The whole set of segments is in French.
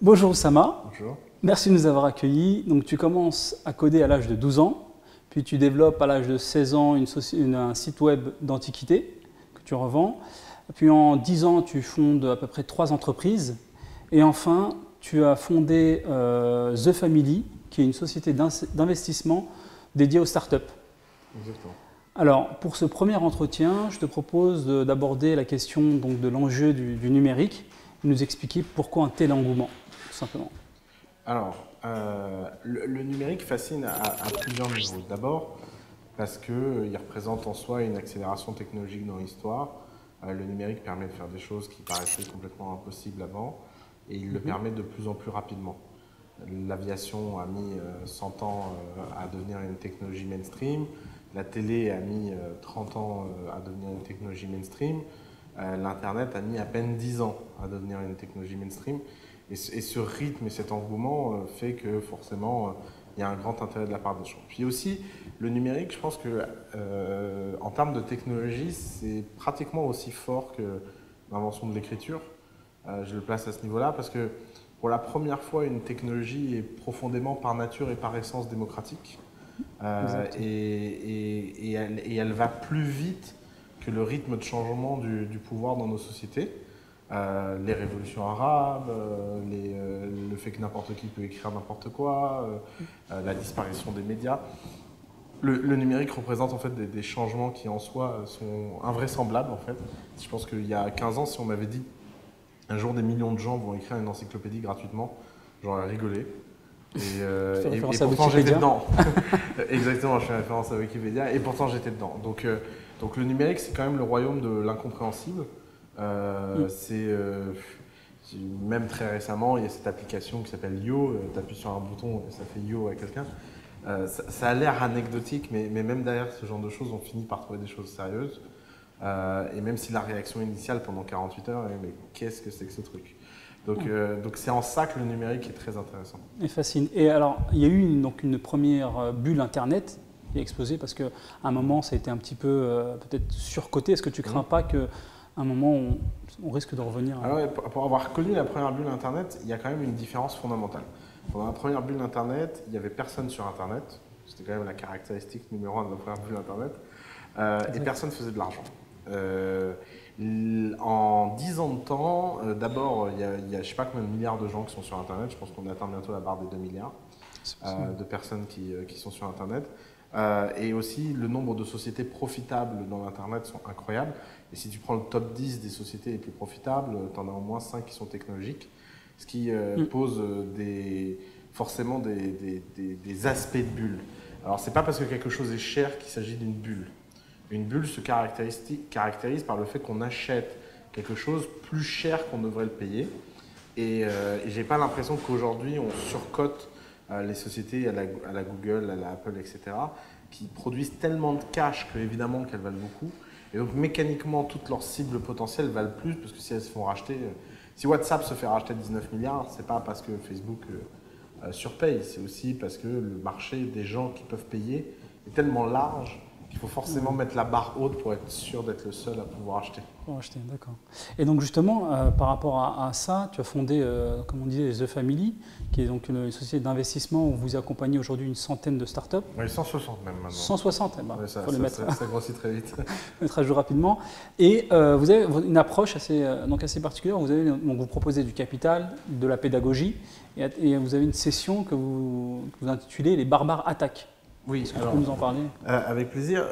Bonjour Oussama, Bonjour. merci de nous avoir accueillis. Donc, tu commences à coder à l'âge de 12 ans, puis tu développes à l'âge de 16 ans un site web d'antiquité que tu revends. Puis en 10 ans, tu fondes à peu près 3 entreprises. Et enfin, tu as fondé The Family, qui est une société d'investissement dédiée aux startups. Exactement. Alors, pour ce premier entretien, je te propose d'aborder la question donc, de l'enjeu du numérique, et nous expliquer pourquoi un tel engouement, tout simplement. Alors, le numérique fascine à plusieurs niveaux. D'abord, parce qu'il représente en soi une accélération technologique dans l'histoire. Le numérique permet de faire des choses qui paraissaient complètement impossibles avant, et il le permet de plus en plus rapidement. L'aviation a mis 100 ans à devenir une technologie mainstream. La télé a mis 30 ans à devenir une technologie mainstream. L'Internet a mis à peine 10 ans à devenir une technologie mainstream. Et ce rythme et cet engouement fait que forcément, il y a un grand intérêt de la part des gens. Puis aussi, le numérique, je pense que en termes de technologie, c'est pratiquement aussi fort que l'invention de l'écriture. Je le place à ce niveau-là parce que pour la première fois, une technologie est profondément par nature et par essence démocratique. Et elle va plus vite que le rythme de changement du pouvoir dans nos sociétés. Les révolutions arabes, le fait que n'importe qui peut écrire n'importe quoi, la disparition des médias. Le numérique représente en fait des changements qui en soi sont invraisemblables en fait. Je pense qu'il y a 15 ans, si on m'avait dit un jour des millions de gens vont écrire une encyclopédie gratuitement, j'aurais rigolé. Et pourtant j'étais dedans. Exactement, je fais référence à Wikipédia et pourtant j'étais dedans. Donc le numérique c'est quand même le royaume de l'incompréhensible. Même très récemment, il y a cette application qui s'appelle Yo, tu appuies sur un bouton et ça fait Yo à quelqu'un. Ça a l'air anecdotique, mais même derrière ce genre de choses, on finit par trouver des choses sérieuses. Et même si la réaction initiale pendant 48 heures est mais qu'est-ce que c'est que ce truc? Donc c'est en ça que le numérique est très intéressant. Et fascine. Et alors, il y a eu donc une première bulle Internet qui a explosé parce qu'à un moment, ça a été un petit peu peut-être surcoté. Est-ce que tu crains pas qu'à un moment, on risque de revenir Alors ouais, pour avoir connu la première bulle Internet, il y a quand même une différence fondamentale. Pendant la première bulle Internet, il n'y avait personne sur Internet. C'était quand même la caractéristique numéro 1 de la première bulle Internet. Et personne ne faisait de l'argent. En 10 ans de temps, d'abord, il y a je ne sais pas combien de milliards de gens qui sont sur Internet. Je pense qu'on atteint bientôt la barre des 2 milliards de personnes qui sont sur Internet. Et aussi, le nombre de sociétés profitables dans l'Internet sont incroyables. Et si tu prends le top 10 des sociétés les plus profitables, tu en as au moins 5 qui sont technologiques. Ce qui pose forcément des aspects de bulle. Alors, ce n'est pas parce que quelque chose est cher qu'il s'agit d'une bulle. Une bulle se caractérise par le fait qu'on achète quelque chose plus cher qu'on devrait le payer. Et je n'ai pas l'impression qu'aujourd'hui, on surcote les sociétés à la Google, à la Apple, etc., qui produisent tellement de cash qu'évidemment qu'elles valent beaucoup. Et donc, mécaniquement, toutes leurs cibles potentielles valent plus, parce que si elles se font racheter… Si WhatsApp se fait racheter 19 milliards, ce n'est pas parce que Facebook surpaye, c'est aussi parce que le marché des gens qui peuvent payer est tellement large qu'il faut forcément mettre la barre haute pour être sûr d'être le seul à pouvoir acheter. Pour acheter, d'accord. Et donc justement, par rapport à ça, tu as fondé, comme on disait, The Family, qui est donc une société d'investissement où vous accompagnez aujourd'hui une centaine de startups. Oui, 160 même maintenant. 160, eh ben, ouais, ça grossit très vite. Mettre à jour rapidement. Et vous avez une approche assez particulière. Vous proposez du capital, de la pédagogie, et vous avez une session que vous intitulez Les barbares attaquent. Oui, est-ce que tu peux nous en parler? Avec plaisir.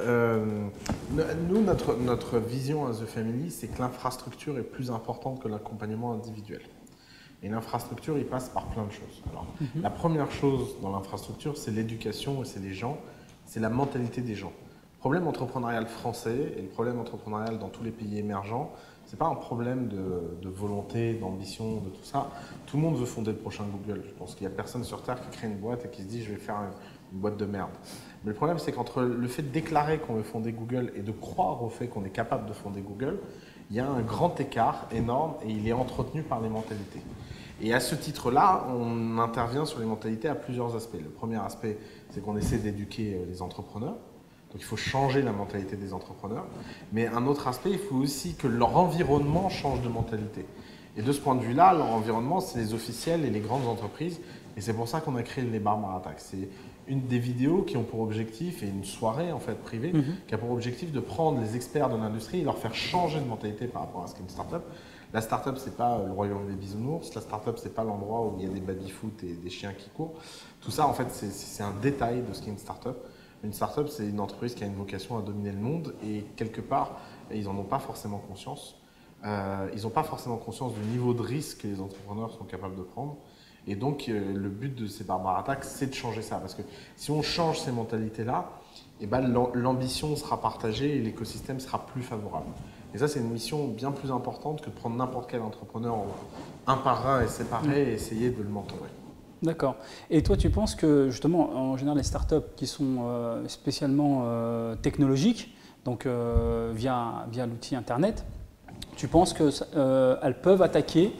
Nous, notre vision à The Family, c'est que l'infrastructure est plus importante que l'accompagnement individuel. Et l'infrastructure, il passe par plein de choses. Alors, la première chose dans l'infrastructure, c'est l'éducation et c'est les gens, c'est la mentalité des gens. Le problème entrepreneurial français et le problème entrepreneurial dans tous les pays émergents, ce n'est pas un problème de volonté, d'ambition, de tout ça. Tout le monde veut fonder le prochain Google. Je pense qu'il n'y a personne sur Terre qui crée une boîte et qui se dit « je vais faire une boîte de merde ». Mais le problème, c'est qu'entre le fait de déclarer qu'on veut fonder Google et de croire au fait qu'on est capable de fonder Google, il y a un grand écart énorme et il est entretenu par les mentalités. Et à ce titre-là, on intervient sur les mentalités à plusieurs aspects. Le premier aspect, c'est qu'on essaie d'éduquer les entrepreneurs. Donc il faut changer la mentalité des entrepreneurs. Mais un autre aspect, il faut aussi que leur environnement change de mentalité. Et de ce point de vue-là, leur environnement, c'est les officiels et les grandes entreprises. Et c'est pour ça qu'on a créé les Barbara Attack. C'est une des vidéos qui ont pour objectif, et une soirée en fait privée, qui a pour objectif de prendre les experts de l'industrie et leur faire changer de mentalité par rapport à ce qu'est une start-up. La start-up, c'est pas le royaume des bisounours. La start-up, c'est pas l'endroit où il y a des baby-foot et des chiens qui courent. Tout ça, en fait, c'est un détail de ce qu'est une start-up. Une start-up, c'est une entreprise qui a une vocation à dominer le monde et quelque part, ils n'en ont pas forcément conscience. Ils n'ont pas forcément conscience du niveau de risque que les entrepreneurs sont capables de prendre. Et donc, le but de ces Barbara Attack, c'est de changer ça. Parce que si on change ces mentalités-là, eh ben, l'ambition sera partagée et l'écosystème sera plus favorable. Et ça, c'est une mission bien plus importante que de prendre n'importe quel entrepreneur un par un et séparer et essayer de le mentorer. D'accord. Et toi, tu penses que justement, en général, les startups qui sont spécialement technologiques, donc via l'outil Internet, tu penses qu'elles peuvent attaquer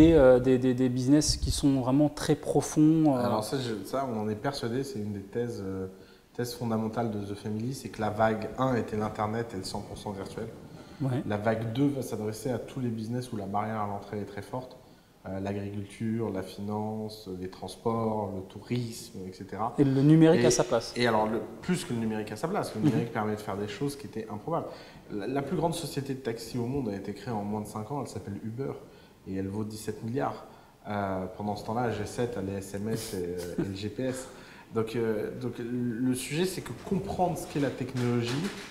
des business qui sont vraiment très profonds Alors ça, on en est persuadé, c'est une des thèses fondamentales de The Family, c'est que la vague 1 était l'Internet et le 100% virtuel. Ouais. La vague 2 va s'adresser à tous les business où la barrière à l'entrée est très forte. L'agriculture, la finance, les transports, le tourisme, etc. Et le numérique a sa place. Et alors, plus que le numérique a sa place, le numérique permet de faire des choses qui étaient improbables. La plus grande société de taxi au monde a été créée en moins de 5 ans, elle s'appelle Uber, et elle vaut 17 milliards. Pendant ce temps-là, G7 a les SMS et le GPS. Donc le sujet, c'est que comprendre ce qu'est la technologie,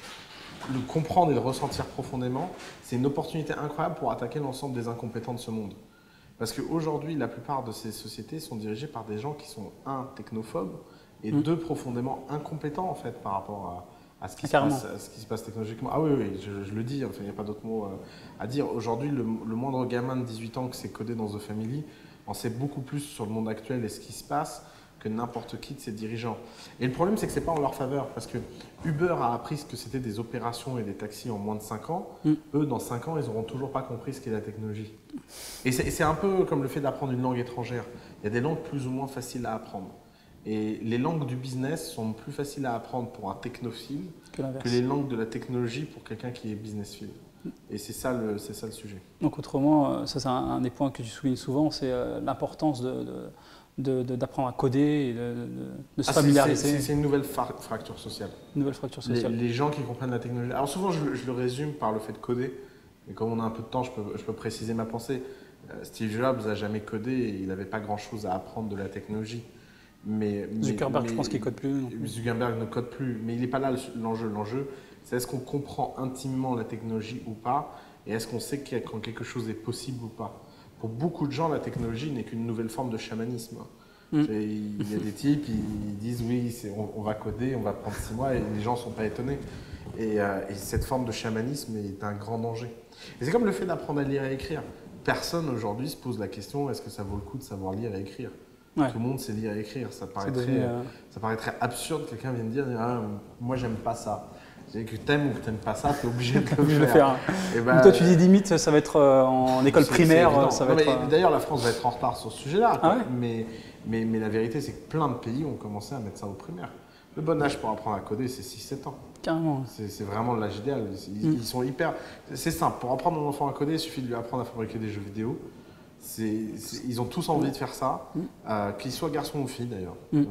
le comprendre et le ressentir profondément, c'est une opportunité incroyable pour attaquer l'ensemble des incompétents de ce monde. Parce qu'aujourd'hui, la plupart de ces sociétés sont dirigées par des gens qui sont, un, technophobes, et deux, profondément incompétents en fait, par rapport à ce qui se passe technologiquement. Ah oui, je le dis, enfin, il n'y a pas d'autre mot à dire. Aujourd'hui, le moindre gamin de 18 ans qui s'est codé dans The Family en sait beaucoup plus sur le monde actuel et ce qui se passe que n'importe qui de ses dirigeants. Et le problème, c'est que ce n'est pas en leur faveur, parce que Uber a appris ce que c'était des opérations et des taxis en moins de 5 ans. Eux, dans 5 ans, ils n'auront toujours pas compris ce qu'est la technologie. Et c'est un peu comme le fait d'apprendre une langue étrangère. Il y a des langues plus ou moins faciles à apprendre. Et les langues du business sont plus faciles à apprendre pour un technophile que les langues de la technologie pour quelqu'un qui est businessphile. Et c'est ça le sujet. Donc autrement, ça c'est un des points que tu soulignes souvent, c'est l'importance d'apprendre à coder et de se familiariser. C'est une nouvelle fracture sociale. Une nouvelle fracture sociale. Les gens qui comprennent la technologie. Alors souvent, je le résume par le fait de coder. Et comme on a un peu de temps, je peux préciser ma pensée. Steve Jobs n'a jamais codé et il n'avait pas grand-chose à apprendre de la technologie. Zuckerberg, je pense qu'il ne code plus. Zuckerberg ne code plus. Mais il n'est pas là l'enjeu. L'enjeu, c'est est-ce qu'on comprend intimement la technologie ou pas, et est-ce qu'on sait quand quelque chose est possible ou pas. Pour beaucoup de gens, la technologie n'est qu'une nouvelle forme de chamanisme. Il y a des types, ils disent oui, on va coder, on va prendre 6 mois, et les gens ne sont pas étonnés. Et cette forme de chamanisme est un grand danger. Et c'est comme le fait d'apprendre à lire et écrire. Personne aujourd'hui se pose la question, est-ce que ça vaut le coup de savoir lire et écrire ? Ouais. Tout le monde sait lire et écrire. Ça paraîtrait absurde que quelqu'un vienne dire moi, j'aime pas ça. Que t'aimes ou que t'aimes pas ça, t'es obligé de le faire. Et ben, toi, tu dis limite, ça va être en école primaire. D'ailleurs, la France va être en retard sur ce sujet-là. Ah ouais, mais la vérité, c'est que plein de pays ont commencé à mettre ça au primaire. Le bon âge pour apprendre à coder, c'est 6-7 ans. Carrément. C'est vraiment l'âge idéal. Ils sont hyper. C'est simple. Pour apprendre un enfant à coder, il suffit de lui apprendre à fabriquer des jeux vidéo. Ils ont tous envie de faire ça, qu'ils soient garçons ou filles d'ailleurs.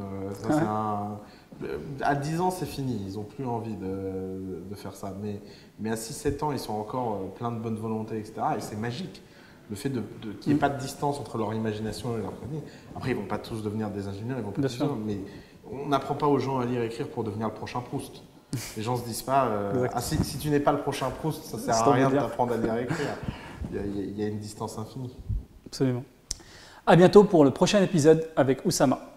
À 10 ans, c'est fini, ils n'ont plus envie de faire ça. Mais à 6-7 ans, ils sont encore plein de bonne volonté, etc. Et c'est magique, le fait qu'il n'y ait pas de distance entre leur imagination et leur connaissance. Après, ils ne vont pas tous devenir des ingénieurs, ils vont pas tous mais on n'apprend pas aux gens à lire et écrire pour devenir le prochain Proust. Les gens ne se disent pas si tu n'es pas le prochain Proust, ça ne sert à rien de t'apprendre à lire et écrire. Il y a une distance infinie. Absolument. À bientôt pour le prochain épisode avec Oussama.